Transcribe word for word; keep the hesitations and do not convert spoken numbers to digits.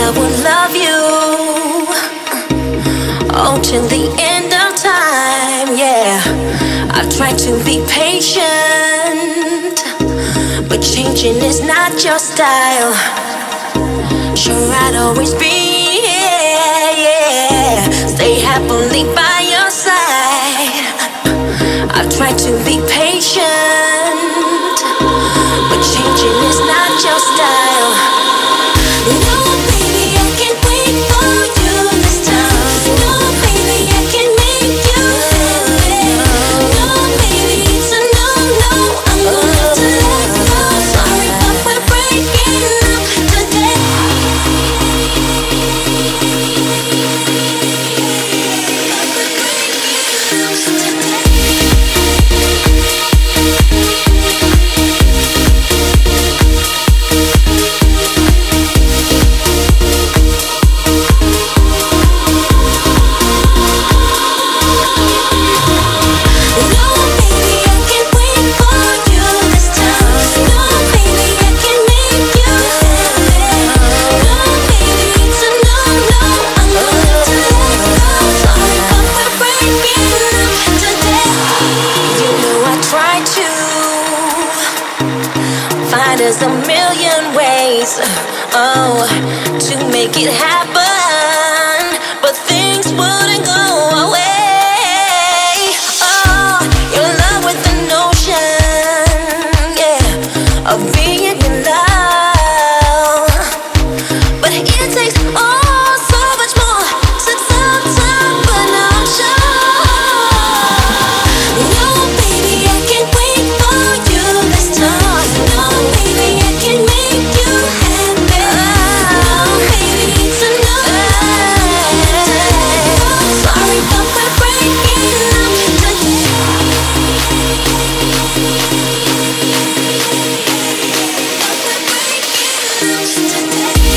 I would love you, oh, till the end of time, yeah. I try to be patient, but changing is not your style. Sure, I'd always be here, yeah. Stay happily by your side. I try to be patient, but changing is not your style. No, baby, I can't wait for you this time. No, baby, I can make you happy. No, baby, it's a no, no, I'm gonna have to let go. Sorry, but we're breaking up today. There's a million ways, oh, to make it happen, but things wouldn't go away. Oh, you're in love with the notion, yeah, of being in love, but it takes oh so much more to tell time, but now I'm sure. No, baby, I can't wait for you this time. Today